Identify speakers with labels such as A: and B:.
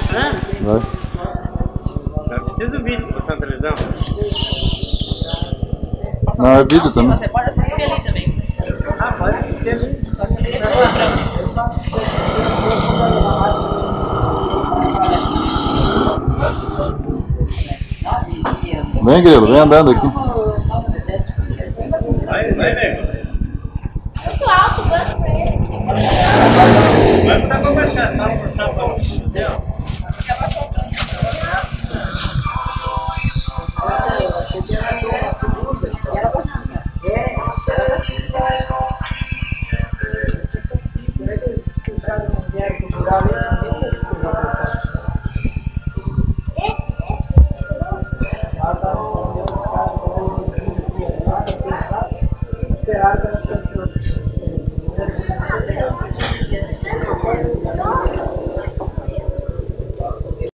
A: Vai.
B: Eu preciso do vídeo pra passar na televisão.
A: Não, é vídeo também.
C: Você pode assistir ali também.
B: Ah, pode assistir ali.
A: Vem, Grilo, vem andando aqui.